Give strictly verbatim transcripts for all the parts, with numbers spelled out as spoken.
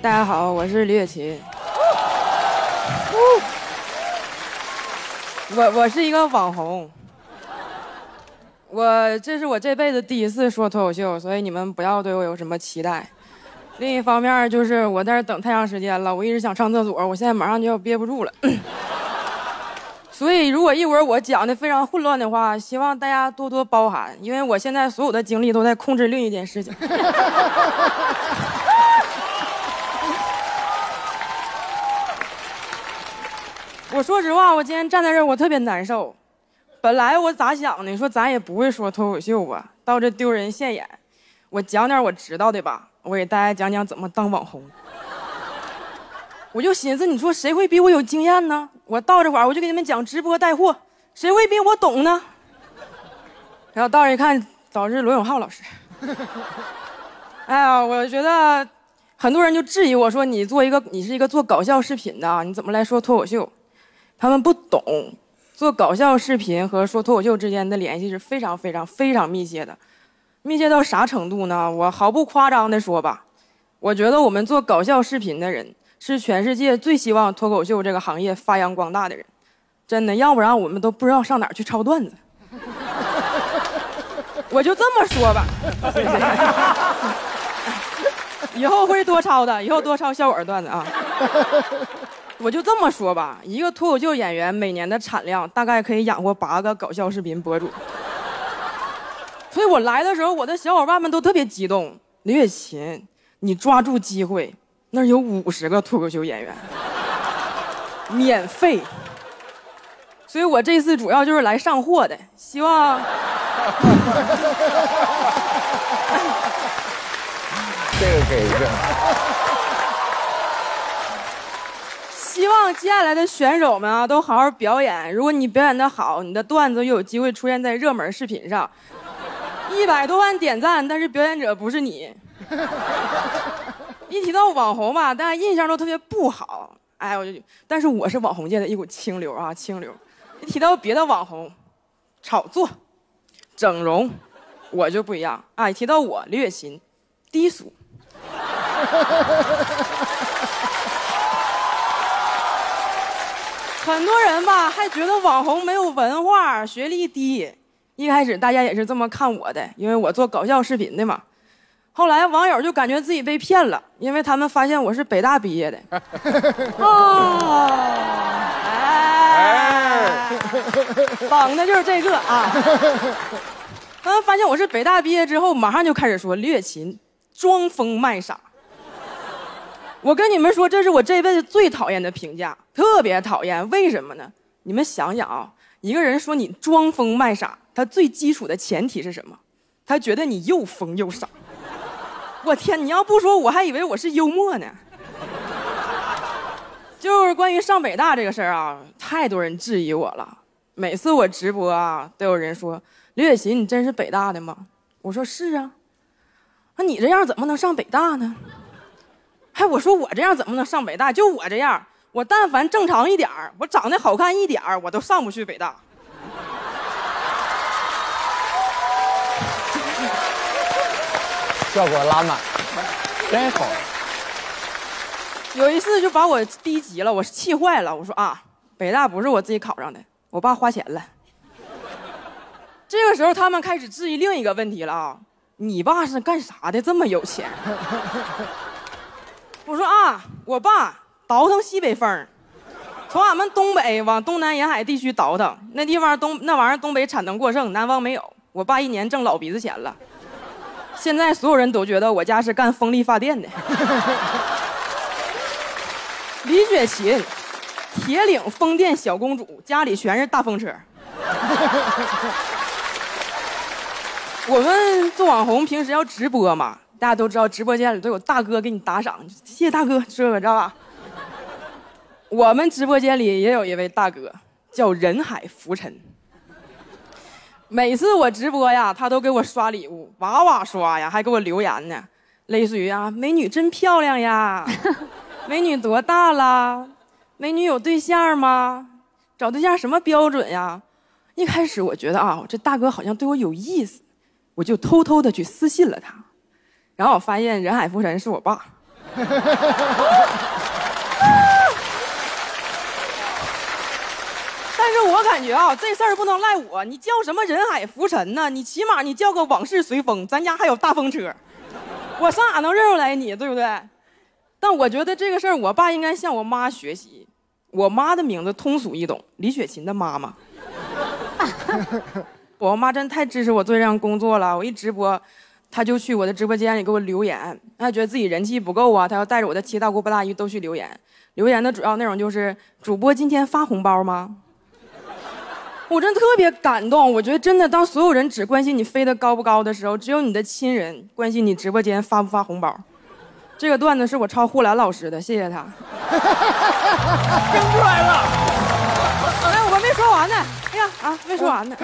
大家好，我是李雪琴。我我是一个网红。我这是我这辈子第一次说脱口秀，所以你们不要对我有什么期待。另一方面就是我在这等太长时间了，我一直想上厕所，我现在马上就要憋不住了。所以如果一会儿我讲的非常混乱的话，希望大家多多包涵，因为我现在所有的精力都在控制另一件事情。我说实话，我今天站在这儿，我特别难受。本来我咋想的，说咱也不会说脱口秀吧，到这丢人现眼，我讲点我知道的吧，我给大家讲讲怎么当网红。我就寻思，你说谁会比我有经验呢？我到这会儿我就给你们讲直播带货，谁会比我懂呢？然后到这一看，导致罗永浩老师。哎呀，我觉得很多人就质疑我说，你做一个，你是一个做搞笑视频的，你怎么来说脱口秀？他们不懂。做搞笑视频和说脱口秀之间的联系是非常非常非常密切的，密切到啥程度呢？我毫不夸张的说吧，我觉得我们做搞笑视频的人是全世界最希望脱口秀这个行业发扬光大的人，真的，要不然我们都不知道上哪儿去抄段子。我就这么说吧，以后会多抄的，以后多抄笑话段子啊。我就这么说吧，一个脱口秀演员每年的产量大概可以养活八个搞笑视频博主。所以我来的时候，我的小伙伴们都特别激动。李雪琴，你抓住机会，那儿有五十个脱口秀演员，免费。所以我这次主要就是来上货的，希望。 这个给一个。 希望接下来的选手们啊，都好好表演。如果你表演得好，你的段子又有机会出现在热门视频上，一百多万点赞，但是表演者不是你。一提到网红吧，大家印象都特别不好。哎，我就，但是我是网红界的一股清流啊，清流。一提到别的网红，炒作、整容，我就不一样啊。一提到我李雪琴，低俗。很多人吧还觉得网红没有文化，学历低。一开始大家也是这么看我的，因为我做搞笑视频的嘛。后来网友就感觉自己被骗了，因为他们发现我是北大毕业的。哦，哎，绑的就是这个啊。他们发现我是北大毕业之后，马上就开始说李雪琴装疯卖傻。我跟你们说，这是我这辈子最讨厌的评价，特别讨厌。为什么呢？你们想想啊，一个人说你装疯卖傻，他最基础的前提是什么？他觉得你又疯又傻。我天，你要不说我还以为我是幽默呢。就是关于上北大这个事儿啊，太多人质疑我了。每次我直播啊，都有人说李雪琴，你真是北大的吗？我说是啊。那你这样怎么能上北大呢？还我说我这样怎么能上北大？就我这样，我但凡正常一点儿，我长得好看一点儿，我都上不去北大。 效果拉满，真好。 有一次就把我逼急了，我气坏了。我说啊，北大不是我自己考上的，我爸花钱了。这个时候他们开始质疑另一个问题了啊，你爸是干啥的这么有钱？我说啊，我爸倒腾西北风，从俺们东北往东南沿海地区倒腾，那地方东那玩意儿东北产能过剩，南方没有。我爸一年挣老鼻子钱了。现在所有人都觉得我家是干风力发电的。李雪琴，铁岭风电小公主，家里全是大风车。我们做网红平时要直播嘛，大家都知道直播间里都有大哥给你打赏，谢谢大哥，这个知道吧？我们直播间里也有一位大哥，叫人海浮沉。每次我直播呀，他都给我刷礼物，哇哇刷呀，还给我留言呢，类似于啊，美女真漂亮呀，美女多大了，美女有对象吗？找对象什么标准呀？一开始我觉得啊，这大哥好像对我有意思，我就偷偷的去私信了他，然后我发现人海浮沉是我爸。 但是我感觉啊，这事儿不能赖我，你叫什么人海浮沉呢？你起码你叫个往事随风，咱家还有大风车，我上哪能认出来你，对不对？但我觉得这个事儿，我爸应该向我妈学习。我妈的名字通俗易懂，李雪琴的妈妈。我妈真太支持我做这项工作了，我一直播，她就去我的直播间里给我留言，她觉得自己人气不够啊，她要带着我的七大姑八大姨都去留言。留言的主要内容就是主播今天发红包吗？我真特别感动，我觉得真的，当所有人只关心你飞得高不高的时候，只有你的亲人关心你直播间发不发红包。这个段子是我抄呼兰老师的，谢谢他。 听出来了。 哎，我没说完呢。哎呀啊，没说完呢。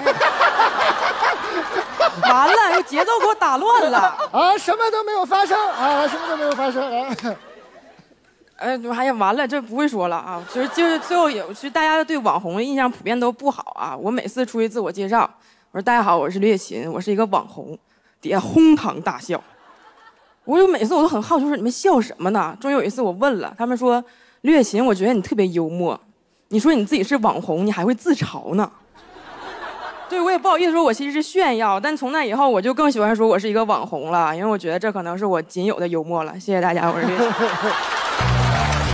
完了，节奏给我打乱了。 啊，什么都没有发生啊，什么都没有发生啊。 哎，哎呀，完了，这不会说了啊！就是就是最后有，其实大家对网红的印象普遍都不好啊。我每次出去自我介绍，我说大家好，我是李雪琴，我是一个网红，底下哄堂大笑。我就每次我都很好奇，说你们笑什么呢？终于有一次我问了，他们说李雪琴，我觉得你特别幽默。你说你自己是网红，你还会自嘲呢。对，我也不好意思说，我其实是炫耀，但从那以后我就更喜欢说我是一个网红了，因为我觉得这可能是我仅有的幽默了。谢谢大家，我是李雪琴。